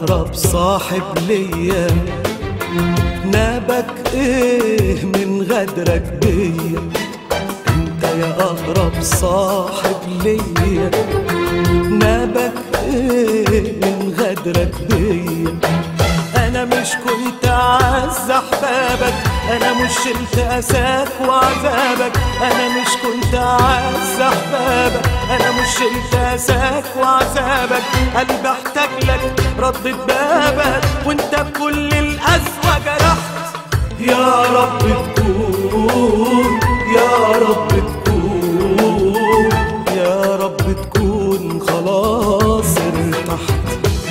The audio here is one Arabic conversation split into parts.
أقرب صاحب ليا، نابك إيه من غدرك بيا؟ أنت يا أقرب صاحب ليا، نابك إيه من غدرك بيا؟ أنا مش كنت أعز أحبابك، أنا مش شلت أساك وعذابك، أنا مش كنت أعز أحبابك، أنا مش شلت أساك وعذابك. قلبي احتاج لك ردت بابك، وأنت بكل القسوة جرحت. يا رب تكون، يا رب تكون، يا رب تكون خلاص ارتحت.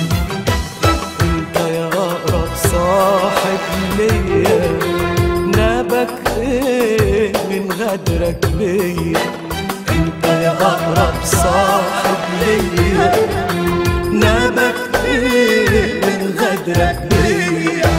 صاحب ليا، نابك ايه من غدرك بيا؟ انت يا اقرب صاحب ليا، نابك ايه من غدرك بيا؟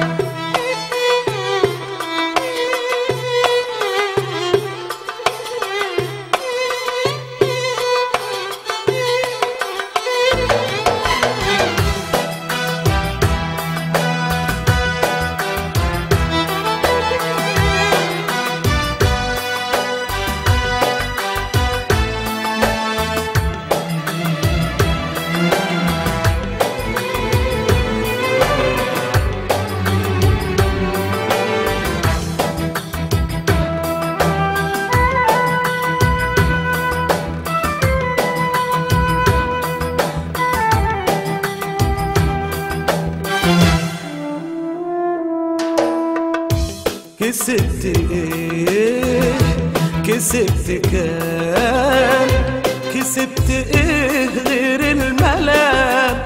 كسبت ايه؟ كسبت كام؟ كسبت ايه غير الملام؟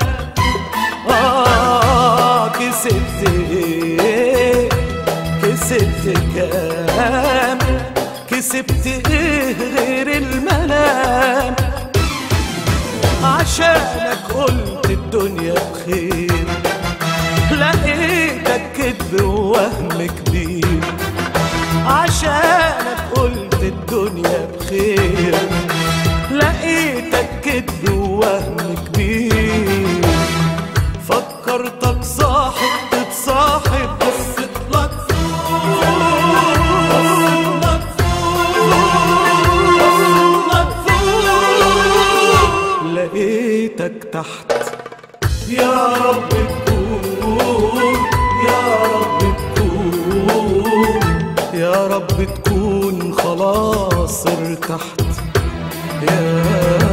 كسبت ايه؟ كسبت كام؟ كسبت ايه غير الملام؟ عشانك قلت الدنيا بخير، لقيتك كدب ووهم كبير. عشانك قلت الدنيا بخير، لقيتك كدب ووهم كبير. فكرتك صاحب تتصاحب، بصيت لك لقيتك تحت. يا رب تكون، يا رب تكون، يا رب تكون خلاص ارتحت. يا